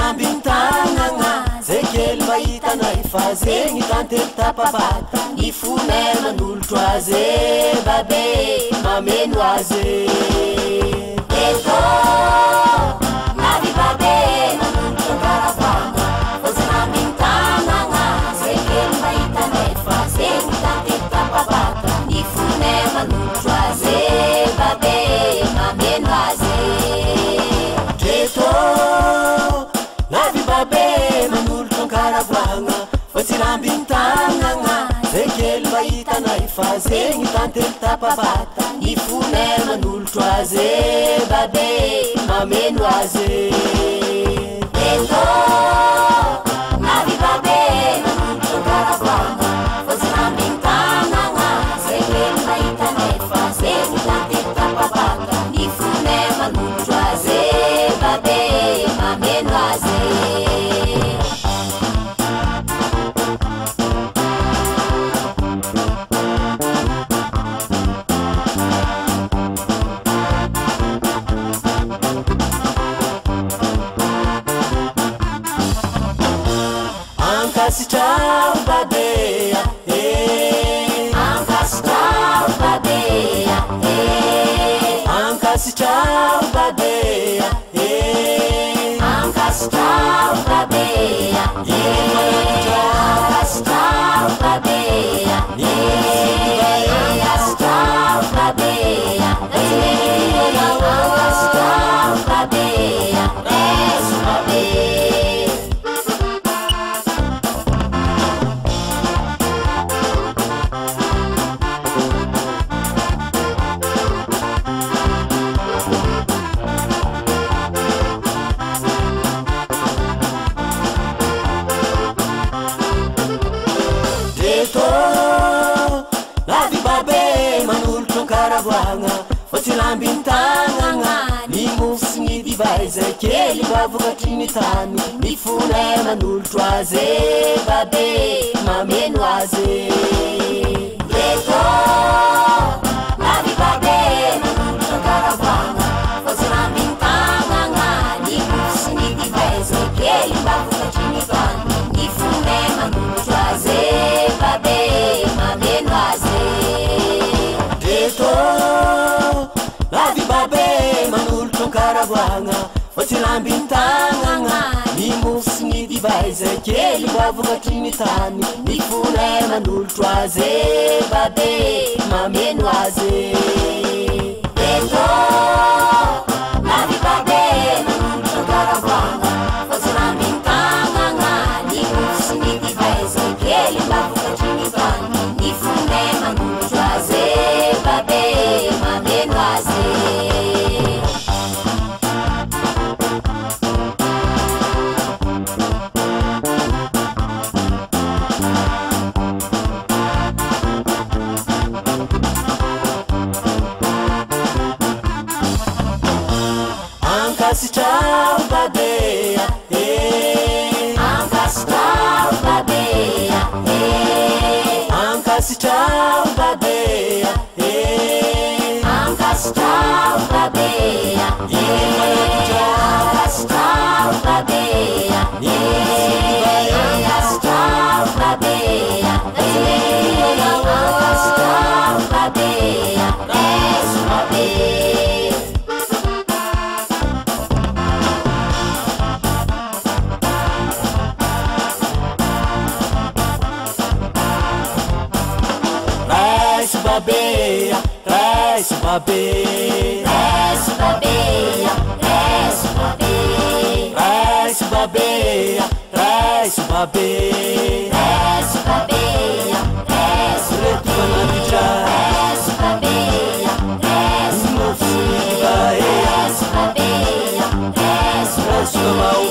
Fotilambintanagna zay kely mahitana ifa zegny tantely tapabata ny fonay manolotro azy babe mameno azy eto navy babe manolotro karavana Fotilambintanagna zay kely mahitana ifa zegny tantely tapabata ny fonay manolotro azy babe mameno azy eto navy babe manolotro karavana Fotilambintanagna zay kely mahitana ifa zegny tantely tapabata ny fonay manolotro azy babe mameno azy eto navy babe manolotro karavana Fotilambintanagna zay kely mahitana ifa zegny tantely tapabata ny fonay manolotro azy babe mameno azy Ancasitrao babea Ancasitrao babea Ancasitrao babea Ancasitrao babea Ancasitrao babea Ancasitrao babea Ancasitrao babea Resu babea Fotilambintanagna ny mofo sy ny divay zay kely mavokatry ny tany ny fonay manolotro azy babe mameno azy eto navy babe manolotro karavana Fotilambintanagna ny mofo sy ny divay zay kely mavokatry ny tany ny fonay manolotro azy babe mameno azy eto navy babe manolotro karavana Fotilambintanagna ny mofo sy ny divay zay kely mavokatry ny tany ny fonay manolotro azy babe mameno azy eto navy babe manolotro karavana Fotilambintanagna ny mofo sy ny divay zay kely mavokatry ny tany ny fonay manolotro azy babe mameno azy Ancasitrao babea Ancasitrao babea Ancasitrao babea Ancasitrao babea Ancasitrao babea Ancasitrao babea Ancasitrao babea Resu babea babea, resu babea, resu babea, resu babea, resu babea, resu babea, resu babea, resu retu banabija, resu babea, resu mofsi bae, resu babea, resu babea.